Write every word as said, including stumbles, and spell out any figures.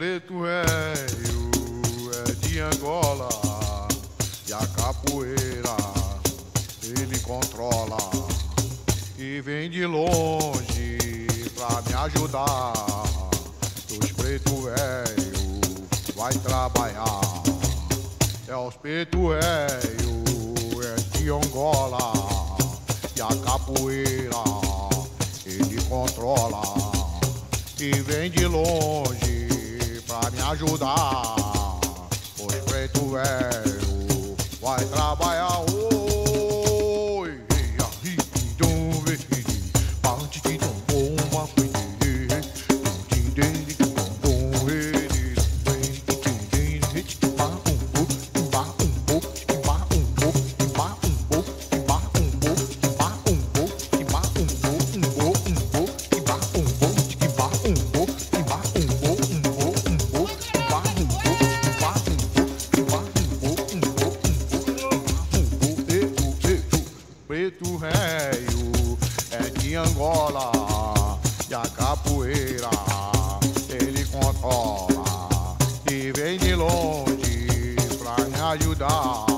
preto velho é de Angola e a capoeira ele controla e vem de longe pra me ajudar. Os preto velho vai trabalhar, é os preto velho é de Angola e a capoeira ele controla e vem de longe pra me ajudar. Os preto velho vai trabalhar. Oi, aí, dum, verde, parte de dum, uma frente, de dele, dum, ele, vem, de que ba um bo, que ba um bo, que ba um bo, que ba um bo, que ba um bo, que ba um bo, que ba um bo, um bo, um bo, que ba um bo, que ba um bo, que ba um bo, um bo, um bo, que ba um bo, que ba um bo, que ba um bo, um bo, um bo, que ba um bo, e o preto velho é de Angola e a capoeira ele controla e vem de longe pra me ajudar.